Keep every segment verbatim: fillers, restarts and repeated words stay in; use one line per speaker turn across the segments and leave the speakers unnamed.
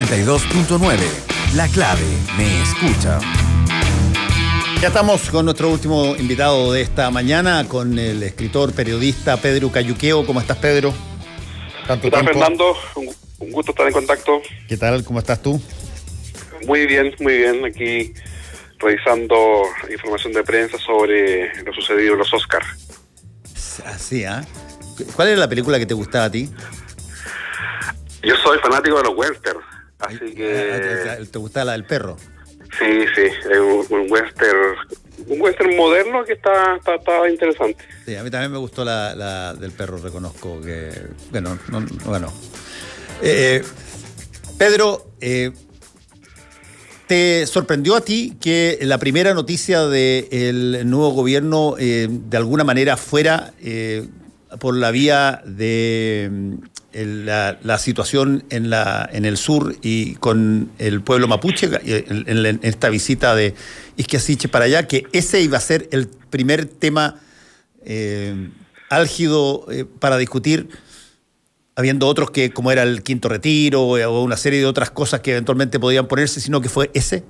noventa y dos punto nueve. La clave me escucha. Ya estamos con nuestro último invitado de esta mañana, con el escritor, periodista Pedro Cayuqueo. ¿Cómo estás, Pedro?
¿Tanto ¿Qué tal, tiempo? Fernando? Un gusto estar en contacto.
¿Qué tal? ¿Cómo estás tú?
Muy bien, muy bien. Aquí revisando información de prensa sobre lo sucedido en los Oscars.
Así, ¿ah? ¿eh? ¿Cuál era la película que te gustaba a ti?
Yo soy fanático de los westerns, así que...
¿Te gustaba la del perro?
Sí, sí, es un, un western, un western moderno que está, está, está interesante.
Sí, a mí también me gustó la, la del perro, reconozco que... Bueno, no, bueno. Eh, Pedro, eh, ¿te sorprendió a ti que la primera noticia del nuevo gobierno eh, de alguna manera fuera eh, por la vía de... La, la situación en la en el sur y con el pueblo mapuche en, en, en esta visita de Izquiasiche para allá, que ese iba a ser el primer tema eh, álgido eh, para discutir, habiendo otros que, como era el quinto retiro eh, o una serie de otras cosas que eventualmente podían ponerse, sino que fue ese?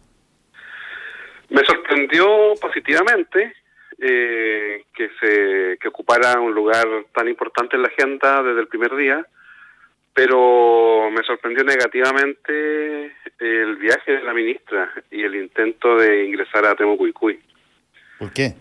Me sorprendió positivamente Eh, que se que ocupara un lugar tan importante en la agenda desde el primer día, pero me sorprendió negativamente el viaje de la ministra y el intento de ingresar a Temucuicui.
¿Por qué?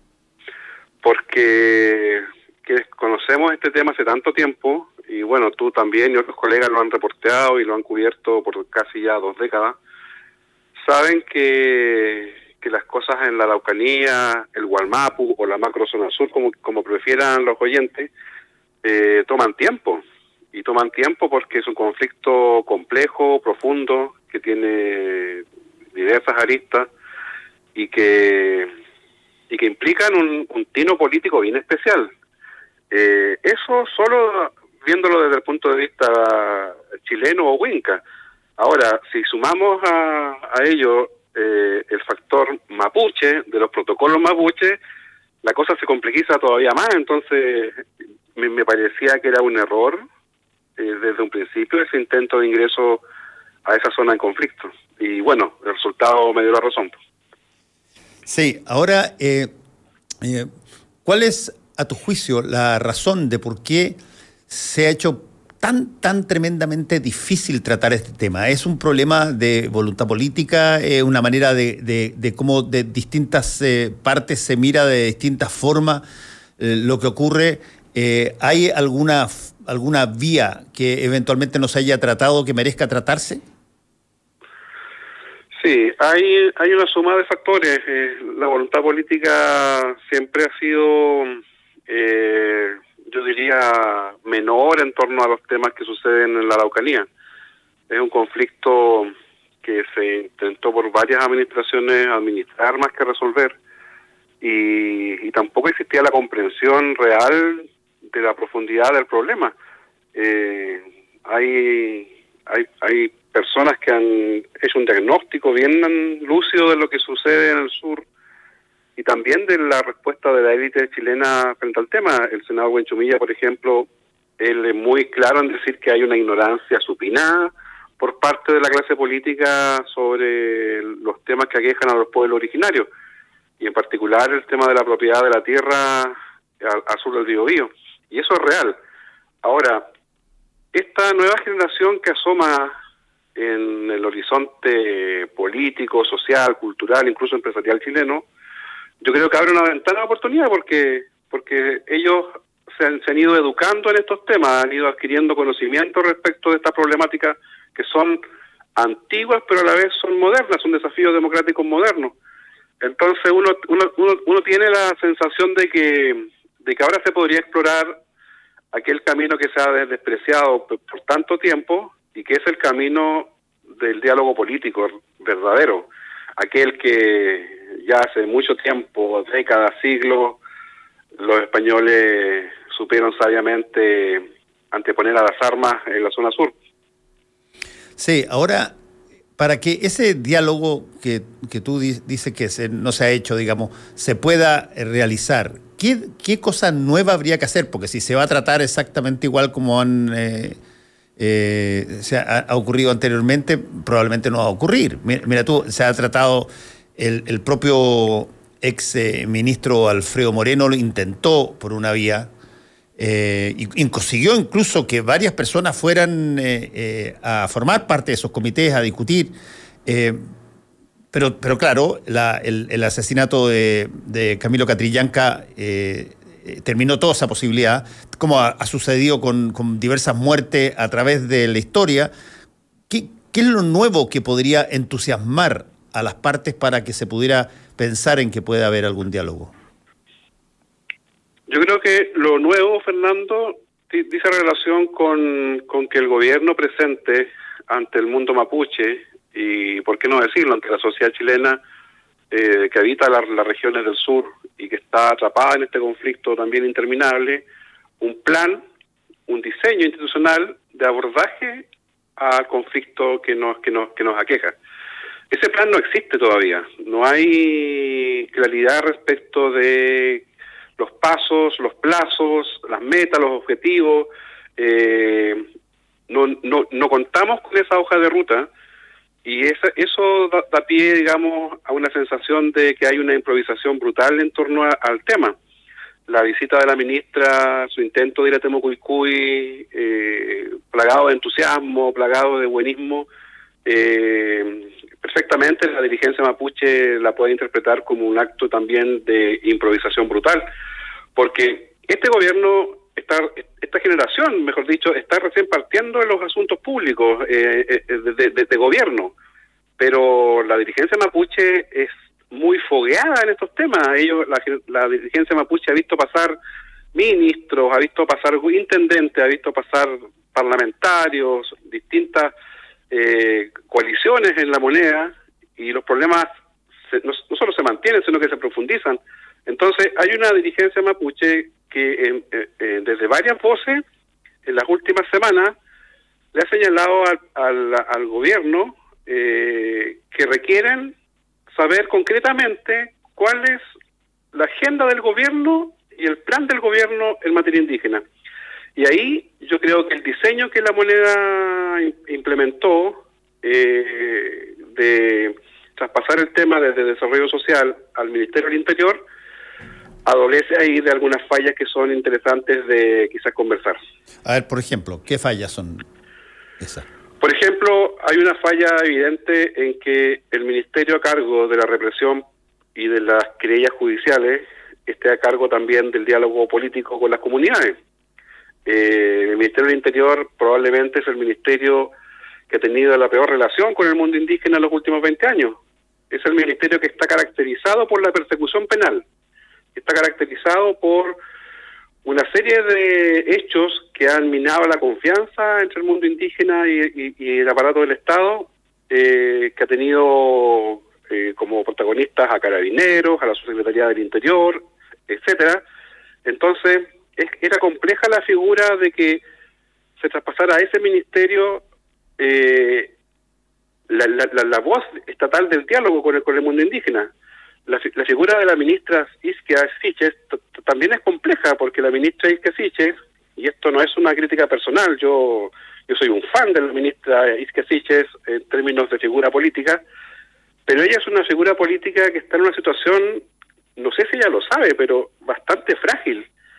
Porque que conocemos este tema hace tanto tiempo, y bueno, tú también y otros colegas lo han reporteado y lo han cubierto por casi ya dos décadas, saben que que las cosas en la Araucanía, el Gualmapu o la macrozona sur, como, como prefieran los oyentes, eh, toman tiempo. Y toman tiempo porque es un conflicto complejo, profundo, que tiene diversas aristas y que, y que implican un, un tino político bien especial. Eh, eso solo viéndolo desde el punto de vista chileno o huinca. Ahora, si sumamos a, a ello Eh, el factor mapuche, de los protocolos mapuche, la cosa se complejiza todavía más. Entonces me, me parecía que era un error eh, desde un principio ese intento de ingreso a esa zona en conflicto, y bueno, el resultado me dio la razón.
Sí, ahora eh, eh, ¿cuál es a tu juicio la razón de por qué se ha hecho tan, tan tremendamente difícil tratar este tema? ¿Es un problema de voluntad política, eh, una manera de, de, de cómo de distintas eh, partes se mira de distintas formas eh, lo que ocurre? Eh, ¿Hay alguna, alguna vía que eventualmente no se haya tratado que merezca tratarse?
Sí, hay, hay una suma de factores. Eh, la voluntad política siempre ha sido... Eh, yo diría, menor en torno a los temas que suceden en la Araucanía. Es un conflicto que se intentó por varias administraciones administrar más que resolver, y, y tampoco existía la comprensión real de la profundidad del problema. Eh, hay, hay, hay personas que han hecho un diagnóstico bien lúcido de lo que sucede en el sur, y también de la respuesta de la élite chilena frente al tema. El senador Buenchumilla, por ejemplo, él es muy claro en decir que hay una ignorancia supinada por parte de la clase política sobre los temas que aquejan a los pueblos originarios, y en particular el tema de la propiedad de la tierra al, al sur del Biobío. Y eso es real. Ahora, esta nueva generación que asoma en el horizonte político, social, cultural, incluso empresarial chileno, yo creo que abre una ventana de oportunidad porque porque ellos se han, se han ido educando en estos temas, han ido adquiriendo conocimiento respecto de estas problemáticas que son antiguas, pero a la vez son modernas, son desafíos democráticos modernos. Entonces uno uno uno, uno tiene la sensación de que de que ahora se podría explorar aquel camino que se ha despreciado por, por tanto tiempo, y que es el camino del diálogo político verdadero, aquel que ya hace mucho tiempo, décadas, siglos, los españoles supieron sabiamente anteponer a las armas en la zona sur.
Sí, ahora, para que ese diálogo que, que tú di- dices que se, no se ha hecho, digamos, se pueda realizar, ¿qué, qué cosa nueva habría que hacer? Porque si se va a tratar exactamente igual como han... Eh, eh, se ha, ha ocurrido anteriormente, probablemente no va a ocurrir. Mira, mira tú, se ha tratado, el, el propio ex eh, ministro Alfredo Moreno lo intentó por una vía, eh, y, y consiguió incluso que varias personas fueran eh, eh, a formar parte de esos comités, a discutir. Eh, pero, pero claro, la, el, el asesinato de, de Camilo Catrillanca eh, terminó toda esa posibilidad, como ha, ha sucedido con, con diversas muertes a través de la historia. ¿Qué, ¿Qué es lo nuevo que podría entusiasmar a las partes para que se pudiera pensar en que puede haber algún diálogo?
Yo creo que lo nuevo, Fernando, dice relación con, con que el gobierno presente ante el mundo mapuche, y por qué no decirlo, ante la sociedad chilena eh, que habita la, las regiones del sur y que está atrapada en este conflicto también interminable, un plan, un diseño institucional de abordaje al conflicto que nos, que nos, que nos aqueja. Ese plan no existe todavía, no hay claridad respecto de los pasos, los plazos, las metas, los objetivos. Eh, no, no, no contamos con esa hoja de ruta, y esa, eso da, da pie, digamos, a una sensación de que hay una improvisación brutal en torno a, al tema. La visita de la ministra, su intento de ir a Temucuicui, eh, plagado de entusiasmo, plagado de buenismo, eh, perfectamente la dirigencia mapuche la puede interpretar como un acto también de improvisación brutal, porque este gobierno, esta, esta generación, mejor dicho, está recién partiendo en los asuntos públicos eh, de, de, de, de gobierno, pero la dirigencia mapuche es muy fogueada en estos temas. Ellos, la, la dirigencia mapuche ha visto pasar ministros, ha visto pasar intendentes, ha visto pasar parlamentarios, distintas eh, coaliciones en la moneda, y los problemas se, no, no solo se mantienen, sino que se profundizan. Entonces hay una dirigencia mapuche que eh, eh, desde varias voces en las últimas semanas le ha señalado al, al, al gobierno eh, que requieren saber concretamente cuál es la agenda del gobierno y el plan del gobierno en materia indígena. Y ahí yo creo que el diseño que la moneda implementó eh, de traspasar el tema desde desarrollo social al Ministerio del Interior adolece ahí de algunas fallas que son interesantes de quizás conversar.
A ver, por ejemplo, ¿qué fallas son esas?
Por ejemplo, hay una falla evidente en que el ministerio a cargo de la represión y de las querellas judiciales esté a cargo también del diálogo político con las comunidades. Eh, el Ministerio del Interior probablemente es el ministerio que ha tenido la peor relación con el mundo indígena en los últimos veinte años. Es el ministerio que está caracterizado por la persecución penal, que está caracterizado por una serie de hechos que han minado la confianza entre el mundo indígena y, y, y el aparato del Estado, eh, que ha tenido eh, como protagonistas a carabineros, a la subsecretaría del Interior, etcétera. Entonces, es, era compleja la figura de que se traspasara a ese ministerio eh, la, la, la, la voz estatal del diálogo con el, con el mundo indígena. La, la figura de la ministra Isquia Siches también es compleja, porque la ministra Isquia Siches, y esto no es una crítica personal, yo yo soy un fan de la ministra Isquia Siches en términos de figura política, pero ella es una figura política que está en una situación, no sé si ella lo sabe, pero bastante frágil,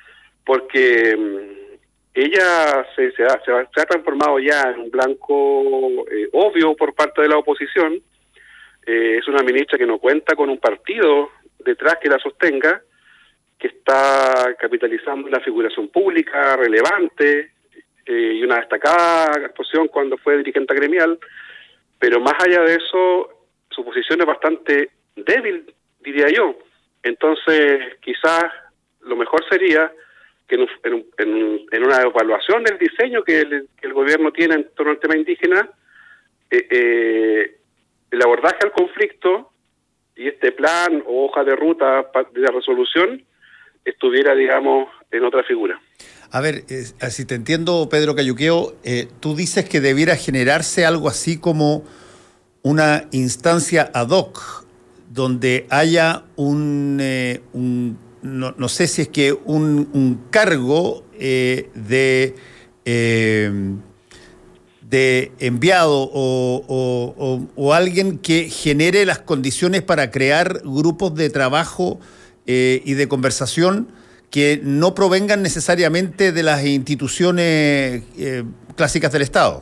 porque mmm, ella se, se, ha, se, ha, se ha transformado ya en un blanco eh, obvio por parte de la oposición. Eh, es una ministra que no cuenta con un partido detrás que la sostenga, que está capitalizando una figuración pública relevante eh, y una destacada actuación cuando fue dirigente gremial, pero más allá de eso, su posición es bastante débil, diría yo. Entonces, quizás lo mejor sería que en, en, en, en una evaluación del diseño que el, que el gobierno tiene en torno al tema indígena, eh, eh, el abordaje al conflicto y este plan o hoja de ruta de resolución estuviera, digamos, en otra figura.
A ver, eh, si te entiendo, Pedro Cayuqueo, eh, tú dices que debiera generarse algo así como una instancia ad hoc, donde haya un, eh, un no, no sé si es que un, un cargo eh, de... Eh, de enviado o, o, o, o alguien que genere las condiciones para crear grupos de trabajo eh, y de conversación que no provengan necesariamente de las instituciones eh, clásicas del Estado?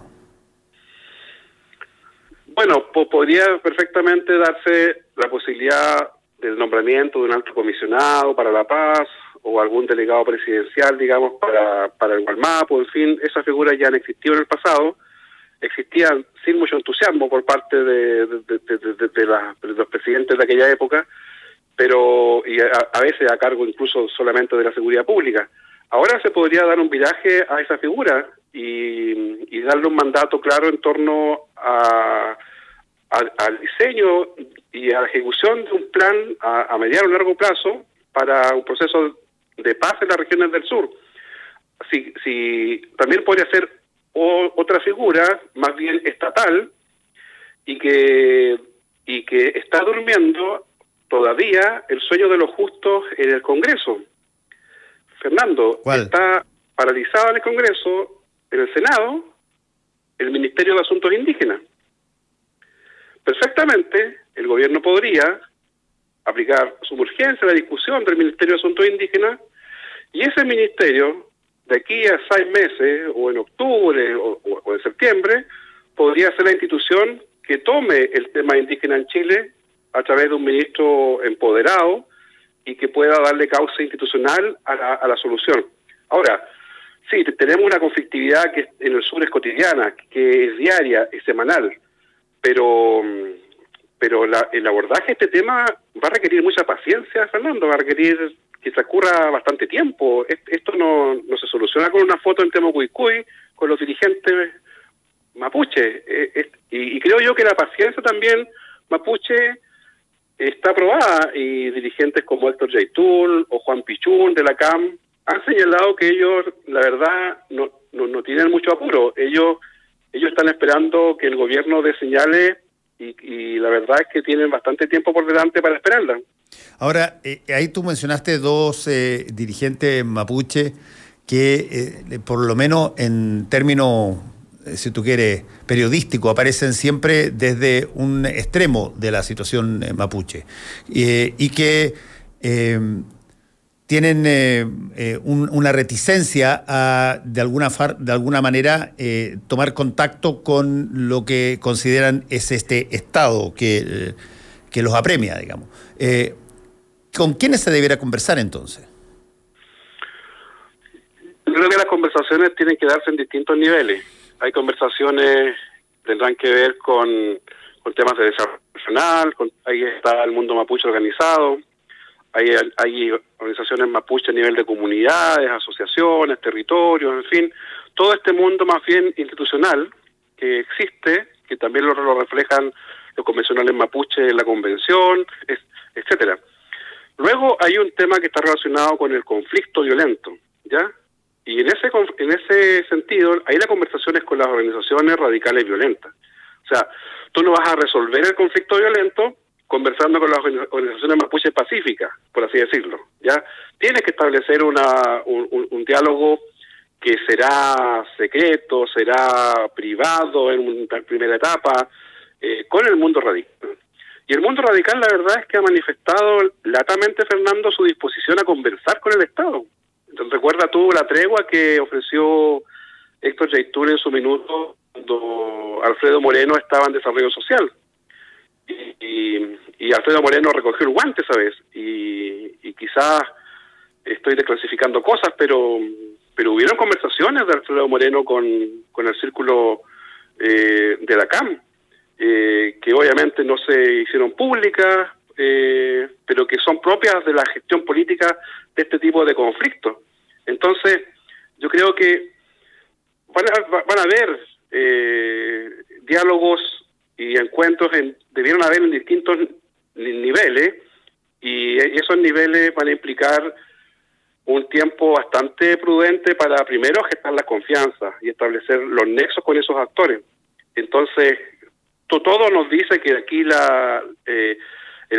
Bueno, po podría perfectamente darse la posibilidad del nombramiento de un alto comisionado para la paz o algún delegado presidencial, digamos, para, para el Gualmapu. En fin, esas figuras ya han existido en el pasado, existían sin mucho entusiasmo por parte de, de, de, de, de, de, la, de los presidentes de aquella época, pero y a, a veces a cargo incluso solamente de la seguridad pública. Ahora se podría dar un viraje a esa figura y, y darle un mandato claro en torno a, a, al diseño y a la ejecución de un plan a, a mediano o largo plazo para un proceso de paz en las regiones del sur. Si, si también podría ser o, otra figura más bien estatal y que y que está durmiendo todavía el sueño de los justos en el Congreso. Fernando,
¿cuál?
Está paralizado en el Congreso, en el Senado, el Ministerio de Asuntos Indígenas. Perfectamente, el gobierno podría aplicar su urgencia a la discusión del Ministerio de Asuntos Indígenas y ese ministerio, de aquí a seis meses, o en octubre, o, o, o en septiembre, podría ser la institución que tome el tema indígena en Chile a través de un ministro empoderado y que pueda darle causa institucional a la, a la solución. Ahora, sí, tenemos una conflictividad que en el sur es cotidiana, que es diaria, es semanal, pero pero la, el abordaje de este tema va a requerir mucha paciencia, Fernando, va a requerir que transcurra bastante tiempo. Esto no, no se soluciona con una foto en Temucuicui, con los dirigentes mapuche, y, y creo yo que la paciencia también mapuche está aprobada, y dirigentes como Héctor Yaitul o Juan Pichún de la C A M han señalado que ellos, la verdad, no, no, no tienen mucho apuro. Ellos ellos están esperando que el gobierno dé señales y, y la verdad es que tienen bastante tiempo por delante para esperarla.
Ahora, eh, ahí tú mencionaste dos eh, dirigentes mapuche que, eh, por lo menos en términos, eh, si tú quieres, periodísticos, aparecen siempre desde un extremo de la situación eh, mapuche eh, y que eh, tienen eh, eh, un, una reticencia a, de alguna, far, de alguna manera, eh, tomar contacto con lo que consideran es este Estado que, eh, que los apremia, digamos. Eh, ¿Con quiénes se debiera conversar entonces?
Yo creo que las conversaciones tienen que darse en distintos niveles. Hay conversaciones que tendrán que ver con, con temas de desarrollo nacional, con, ahí está el mundo mapuche organizado, hay, hay organizaciones mapuche a nivel de comunidades, asociaciones, territorios, en fin, todo este mundo más bien institucional que existe, que también lo, lo reflejan los convencionales mapuche en la convención, es, etcétera. Luego hay un tema que está relacionado con el conflicto violento, ¿ya? Y en ese en ese sentido, ahí la conversación es con las organizaciones radicales violentas. O sea, tú no vas a resolver el conflicto violento conversando con las organizaciones mapuches pacíficas, por así decirlo, ¿ya? Tienes que establecer una un, un, un diálogo que será secreto, será privado en una primera etapa, eh, con el mundo radical. Y el mundo radical, la verdad es que ha manifestado latamente, Fernando, su disposición a conversar con el Estado. Entonces, recuerda tú la tregua que ofreció Héctor Yaitul en su minuto cuando Alfredo Moreno estaba en desarrollo social. Y, y, y Alfredo Moreno recogió el guante esa vez. Y, y quizás estoy desclasificando cosas, pero pero hubieron conversaciones de Alfredo Moreno con, con el círculo eh, de la C A M. Eh, que obviamente no se hicieron públicas, eh, pero que son propias de la gestión política de este tipo de conflictos. Entonces, yo creo que van a, van a haber eh, diálogos y encuentros, en, debieron haber en distintos niveles, y esos niveles van a implicar un tiempo bastante prudente para primero gestar la confianza y establecer los nexos con esos actores. Entonces, todo nos dice que aquí la eh, el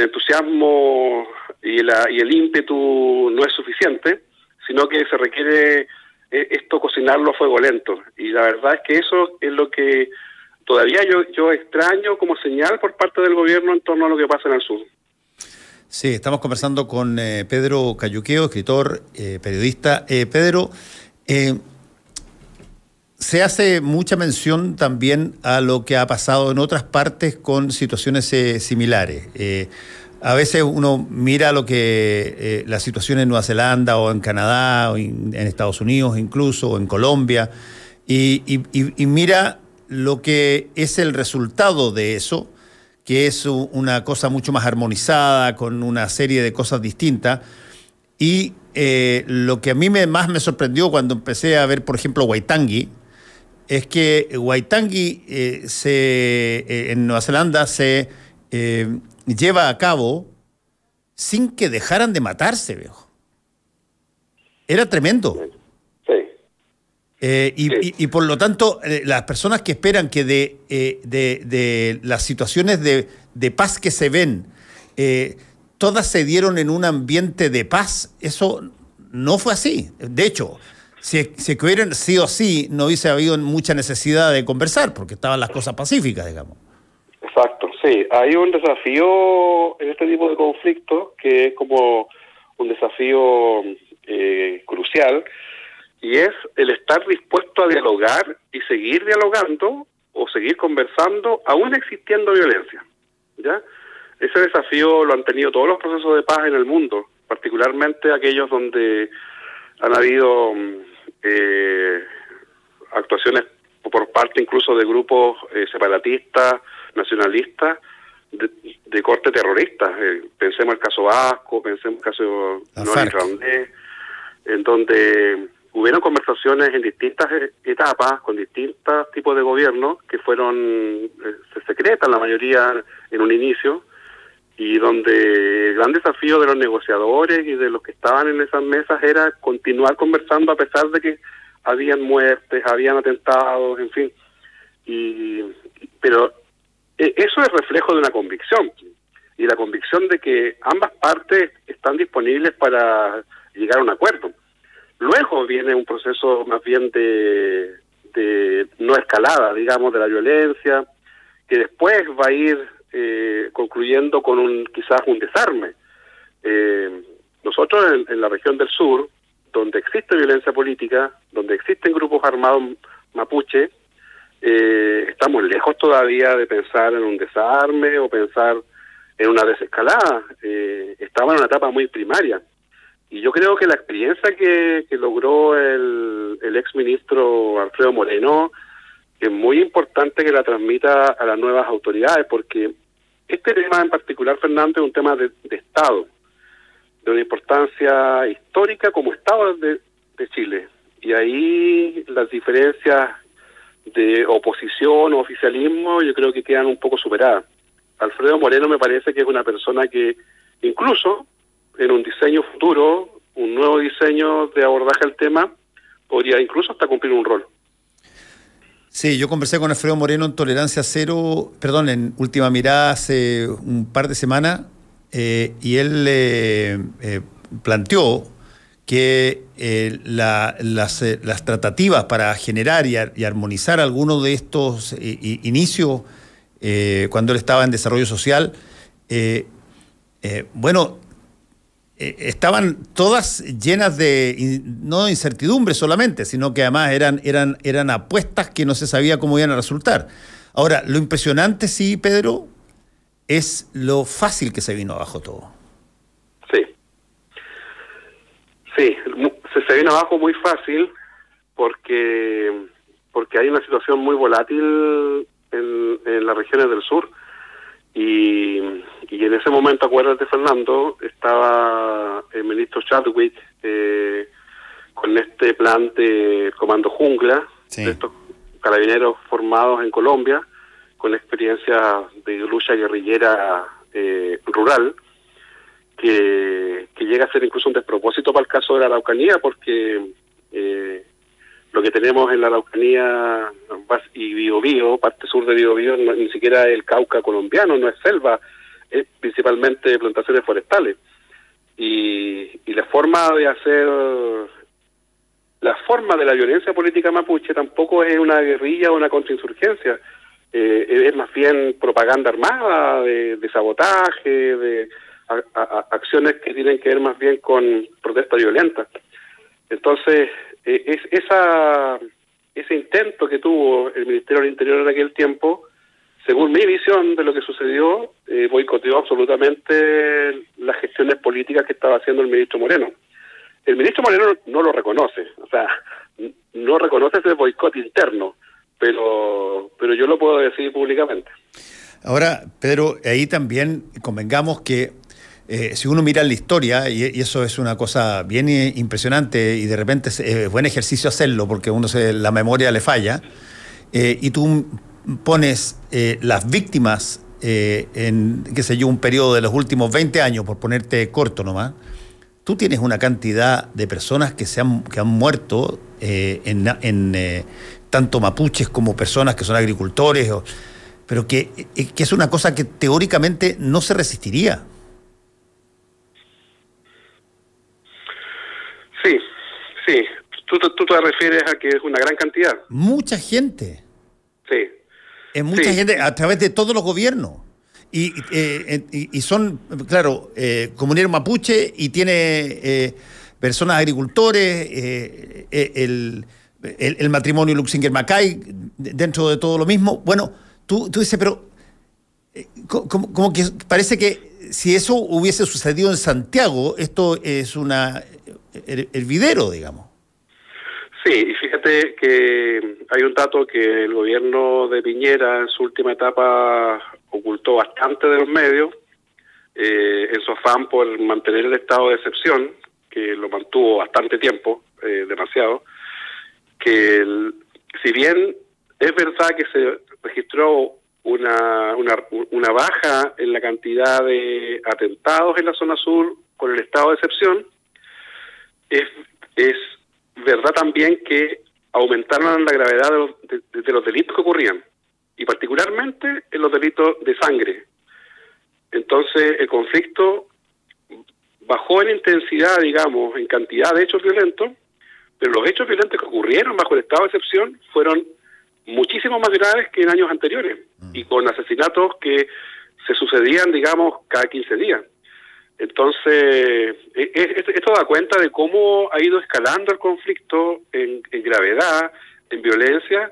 entusiasmo y la y el ímpetu no es suficiente, sino que se requiere eh, esto cocinarlo a fuego lento. Y la verdad es que eso es lo que todavía yo, yo extraño como señal por parte del gobierno en torno a lo que pasa en el sur.
Sí, estamos conversando con eh, Pedro Cayuqueo, escritor, eh, periodista. Eh, Pedro, eh, se hace mucha mención también a lo que ha pasado en otras partes con situaciones eh, similares. Eh, a veces uno mira lo que eh, la situación en Nueva Zelanda o en Canadá o en, en Estados Unidos incluso, o en Colombia, y, y, y, y mira lo que es el resultado de eso, que es una cosa mucho más armonizada, con una serie de cosas distintas. Y eh, lo que a mí me, más me sorprendió cuando empecé a ver, por ejemplo, Waitangi, es que Waitangi eh, se, eh, en Nueva Zelanda se eh, lleva a cabo sin que dejaran de matarse, viejo. Era tremendo. Eh, y, sí. y, y por lo tanto, eh, las personas que esperan que de, eh, de, de las situaciones de, de paz que se ven, eh, todas se dieron en un ambiente de paz, eso no fue así. De hecho, si, si hubieran sido así, no hubiese habido mucha necesidad de conversar, porque estaban las cosas pacíficas, digamos.
Exacto, sí. Hay un desafío en este tipo de conflictos que es como un desafío eh, crucial, y es el estar dispuesto a dialogar y seguir dialogando o seguir conversando aún existiendo violencia, ¿ya? Ese desafío lo han tenido todos los procesos de paz en el mundo, particularmente aquellos donde han habido eh, actuaciones por parte incluso de grupos eh, separatistas, nacionalistas, de, de corte terrorista. Eh, pensemos el caso vasco, pensemos el caso norirlandés, en donde hubieron conversaciones en distintas etapas, con distintos tipos de gobiernos, que fueron eh, secretas, la mayoría en un inicio, y donde el gran desafío de los negociadores y de los que estaban en esas mesas era continuar conversando a pesar de que habían muertes, habían atentados, en fin. Y pero eh, eso es reflejo de una convicción, y la convicción de que ambas partes están disponibles para llegar a un acuerdo. Luego viene un proceso más bien de, de no escalada, digamos, de la violencia, que después va a ir eh, concluyendo con un quizás un desarme. Eh, nosotros en, en la región del sur, donde existe violencia política, donde existen grupos armados mapuche, eh, estamos lejos todavía de pensar en un desarme o pensar en una desescalada. Eh, estamos en una etapa muy primaria. Y yo creo que la experiencia que, que logró el, el exministro Alfredo Moreno es muy importante que la transmita a las nuevas autoridades, porque este tema en particular, Fernando, es un tema de, de Estado, de una importancia histórica como Estado de, de Chile. Y ahí las diferencias de oposición o oficialismo yo creo que quedan un poco superadas. Alfredo Moreno me parece que es una persona que incluso en un diseño futuro, un nuevo diseño de abordaje al tema, podría incluso hasta cumplir un rol.
Sí, yo conversé con Alfredo Moreno en Tolerancia Cero, perdón, en Última Mirada hace un par de semanas, eh, y él eh, eh, planteó que eh, la, las, eh, las tratativas para generar y, ar, y armonizar algunos de estos eh, inicios, eh, cuando él estaba en desarrollo social, eh, eh, bueno, eh, estaban todas llenas de, no de incertidumbre solamente, sino que además eran, eran, eran apuestas que no se sabía cómo iban a resultar. Ahora, lo impresionante, sí, Pedro, es lo fácil que se vino abajo todo.
Sí. Sí, se, se vino abajo muy fácil porque, porque hay una situación muy volátil en, en las regiones del sur. Y, y en ese momento, acuérdate, Fernando, estaba el ministro Chadwick eh, con este plan de Comando Jungla, sí, de estos carabineros formados en Colombia, con experiencia de lucha guerrillera eh, rural, que, que llega a ser incluso un despropósito para el caso de la Araucanía, porque eh, lo que tenemos en la Araucanía y Biobío, parte sur de Biobío, no, ni siquiera es el Cauca colombiano, no es selva, es principalmente plantaciones forestales. Y, y la forma de hacer la forma de la violencia política mapuche tampoco es una guerrilla o una contrainsurgencia, eh, es más bien propaganda armada, de, de sabotaje, de a, a, acciones que tienen que ver más bien con protesta violenta. Entonces, eh, es esa ese intento que tuvo el Ministerio del Interior en aquel tiempo, según mi visión de lo que sucedió, eh, boicoteó absolutamente las gestiones políticas que estaba haciendo el ministro Moreno. El ministro Moreno no lo reconoce, o sea, no reconoce ese boicot interno, pero pero yo lo puedo decir públicamente.
Ahora, Pedro, ahí también convengamos que eh, si uno mira la historia, y, y eso es una cosa bien impresionante, y de repente es eh, buen ejercicio hacerlo, porque uno se, la memoria le falla, eh, y tú pones eh, las víctimas eh, en, qué sé yo, un periodo de los últimos veinte años, por ponerte corto nomás, tú tienes una cantidad de personas que se han, que han muerto, eh, en, en eh, tanto mapuches como personas que son agricultores, o, pero que, que es una cosa que teóricamente no se resistiría.
Sí, sí. Tú, tú, tú te refieres a que es una gran cantidad.
Mucha gente.
Sí.
Es mucha
sí.
gente a través de todos los gobiernos. Y, eh, y, y son, claro, eh, comunero mapuche y tiene eh, personas agricultores, eh, eh, el, el, el matrimonio Luxinger-Macay, dentro de todo lo mismo. Bueno, tú, tú dices, pero eh, como, como que parece que si eso hubiese sucedido en Santiago, esto es una her, hervidero, digamos.
Sí, y fíjate que hay un dato que el gobierno de Piñera en su última etapa ocultó bastante de los medios, eh, en su afán por mantener el estado de excepción, que lo mantuvo bastante tiempo, eh, demasiado, que el, si bien es verdad que se registró una, una, una baja en la cantidad de atentados en la zona sur con el estado de excepción, es, es verdad también que aumentaron la gravedad de los, de, de los delitos que ocurrían, y particularmente en los delitos de sangre. Entonces el conflicto bajó en intensidad, digamos, en cantidad de hechos violentos, pero los hechos violentos que ocurrieron bajo el estado de excepción fueron muchísimo más graves que en años anteriores, y con asesinatos que se sucedían, digamos, cada quince días. Entonces, esto da cuenta de cómo ha ido escalando el conflicto en, en gravedad, en violencia,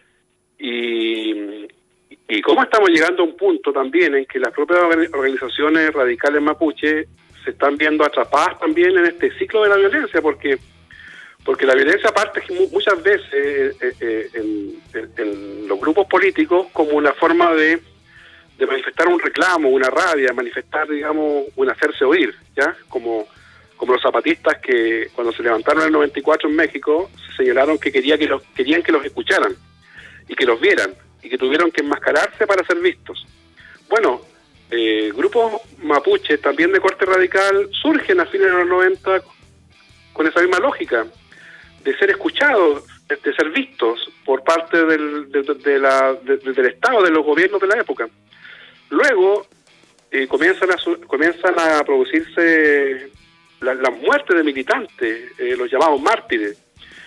y, y cómo estamos llegando a un punto también en que las propias organizaciones radicales mapuche se están viendo atrapadas también en este ciclo de la violencia, porque porque la violencia parte muchas veces eh, eh, en, en, en los grupos políticos como una forma de de manifestar un reclamo, una rabia, manifestar, digamos, un hacerse oír, ¿ya? Como, como los zapatistas que cuando se levantaron en el noventa y cuatro en México, se señalaron que, quería que los, querían que los escucharan y que los vieran y que tuvieron que enmascararse para ser vistos. Bueno, eh, grupos mapuches, también de corte radical, surgen a fines de los noventa con esa misma lógica, de ser escuchados, de, de ser vistos por parte del, de, de, de la, de, del Estado, de los gobiernos de la época. Luego eh, comienzan, a comienzan a producirse las la muertes de militantes, eh, los llamados mártires.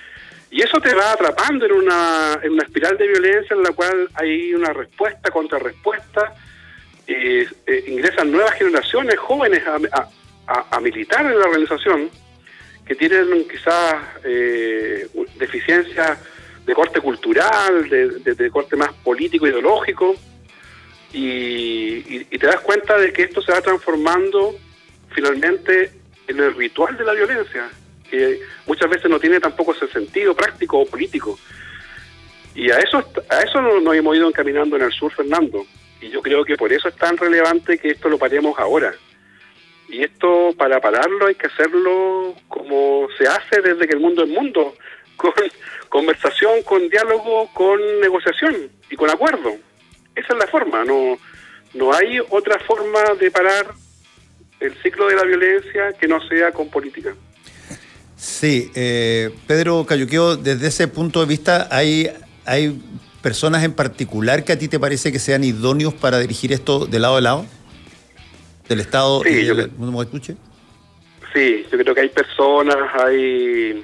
Y eso te va atrapando en una, en una espiral de violencia en la cual hay una respuesta contra respuesta. Eh, eh, ingresan nuevas generaciones jóvenes a, a, a, a militar en la organización que tienen quizás eh, deficiencias de corte cultural, de, de, de corte más político, ideológico. Y, y, y te das cuenta de que esto se va transformando finalmente en el ritual de la violencia, que muchas veces no tiene tampoco ese sentido práctico o político. Y a eso a eso nos hemos ido encaminando en el sur, Fernando. Y yo creo que por eso es tan relevante que esto lo paremos ahora. Y esto, para pararlo, hay que hacerlo como se hace desde que el mundo es mundo, con conversación, con diálogo, con negociación y con acuerdo. Esa es la forma, no no hay otra forma de parar el ciclo de la violencia que no sea con política.
Sí, eh, Pedro Cayuqueo, desde ese punto de vista, ¿hay, hay personas en particular que a ti te parece que sean idóneos para dirigir esto de lado a lado? ¿Del Estado
sí,
y
yo
del
creo,
mundo mapuche?
Sí, yo creo que hay personas, hay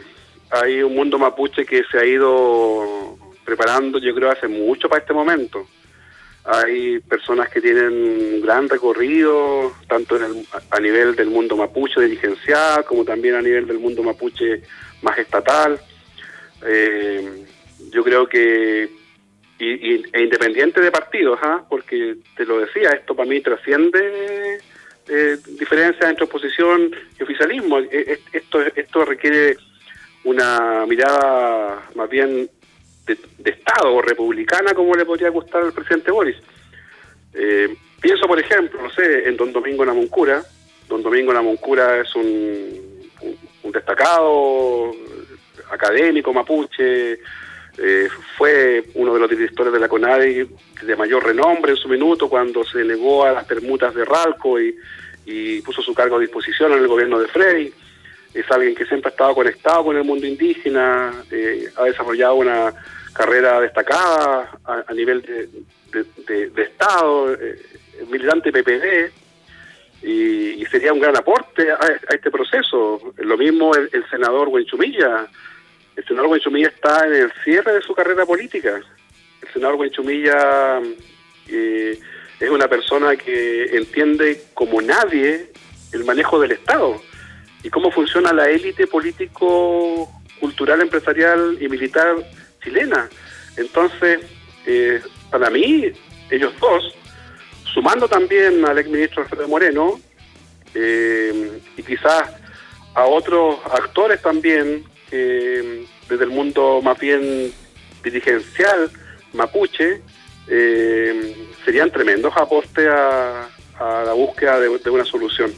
hay un mundo mapuche que se ha ido preparando, yo creo, hace mucho para este momento. Hay personas que tienen un gran recorrido, tanto en el, a nivel del mundo mapuche dirigencial, como también a nivel del mundo mapuche más estatal. Eh, yo creo que, y, y, e independiente de partidos, ¿eh? Porque te lo decía, esto para mí trasciende eh, diferencias entre oposición y oficialismo. Eh, esto, esto requiere una mirada más bien De, de Estado o republicana, como le podría gustar al presidente Boris. Eh, pienso, por ejemplo, no sé, en don Domingo Namuncura. Don Domingo Namuncura es un, un, un destacado académico mapuche, eh, fue uno de los directores de la CONADI de mayor renombre en su minuto cuando se negó a las permutas de Ralco y, y puso su cargo a disposición en el gobierno de Frei. Es alguien que siempre ha estado conectado con el mundo indígena, eh, ha desarrollado una carrera destacada a, a nivel de, de, de, de Estado, eh, militante P P D, y, y sería un gran aporte a, a este proceso. Lo mismo el, el senador Huenchumilla. El senador Huenchumilla está en el cierre de su carrera política. El senador Huenchumilla eh, es una persona que entiende como nadie el manejo del Estado y cómo funciona la élite político, cultural, empresarial y militar chilena. Entonces, eh, para mí, ellos dos, sumando también al exministro Alfredo Moreno, eh, y quizás a otros actores también, eh, desde el mundo más bien dirigencial, mapuche, eh, serían tremendos aportes a, a la búsqueda de, de una solución.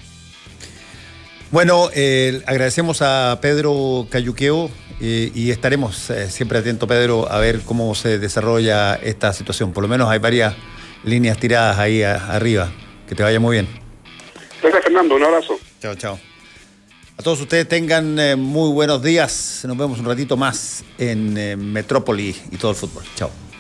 Bueno, eh, agradecemos a Pedro Cayuqueo eh, y estaremos eh, siempre atentos, Pedro, a ver cómo se desarrolla esta situación. Por lo menos hay varias líneas tiradas ahí a, arriba. Que te vaya muy bien.
Gracias, Fernando. Un abrazo.
Chao, chao. A todos ustedes tengan eh, muy buenos días. Nos vemos un ratito más en eh, Metrópoli y todo el fútbol. Chao.